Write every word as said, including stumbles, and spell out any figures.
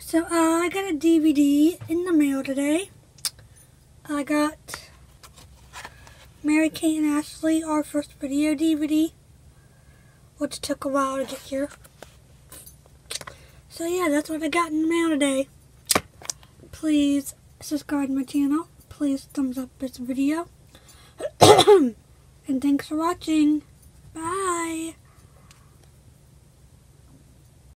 So uh, I got a D V D in the mail today. I got Mary Kate and Ashley, our first video D V D, which took a while to get here. So yeah, that's what I got in the mail today. Please subscribe to my channel. Please thumbs up this video. And thanks for watching.